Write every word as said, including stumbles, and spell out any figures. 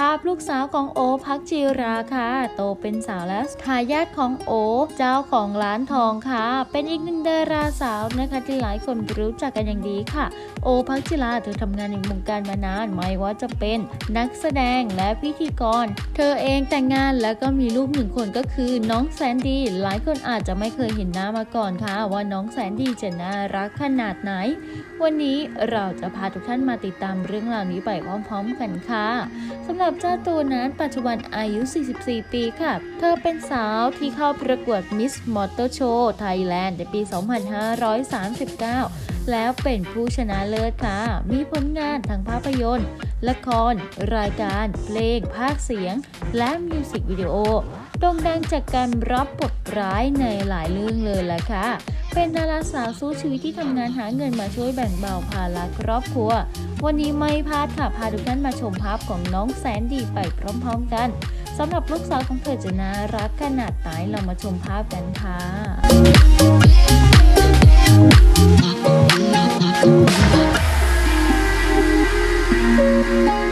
าพลูกสาวของโอภักจิราค่ะโตเป็นสาวและทายาทของโอเจ้าของร้านทองค่ะเป็นอีกหนึ่งดาราสาวนะคะที่หลายคนรู้จักกันอย่างดีค่ะโอภักจิราเธอทำงานในวงการมานานไม่ว่าจะเป็นนักแสดงและพิธีกรเธอเองแต่งงานแล้วก็มีลูกหนึ่งคนก็คือน้องแสนดีหลายคนอาจจะไม่เคยเห็นหน้ามาก่อนค่ะว่าน้องแสนดีจะน่ารักขนาดไหนวันนี้เราจะพาทุกท่านมาติดตามเรื่องราวนี้ไปพร้อมๆกันค่ะสำหรับเจ้าตัวนั้นปัจจุบันอายุสี่สิบสี่ปีค่ะเธอเป็นสาวที่เข้าประกวด Miss Motor Show Thailand ในปี สองพันห้าร้อยสามสิบเก้า แล้วเป็นผู้ชนะเลิศค่ะมีผลงานทางภาพยนตร์ละครรายการเพลงภาคเสียงและมิวสิกวิดีโอโด่งดังจากการรับบทร้ายในหลายเรื่องเลยแหละค่ะเป็นดาราสาวสู้ชีวิตที่ทำงานหาเงินมาช่วยแบ่งเบาภาระครอบครัววันนี้ไม่พลาดค่ะพาทุกท่านมาชมภาพของน้องแสนดีไปพร้อมๆกันสำหรับลูกสาวของเธอจะน่ารักขนาดไหนเรามาชมภาพกันค่ะ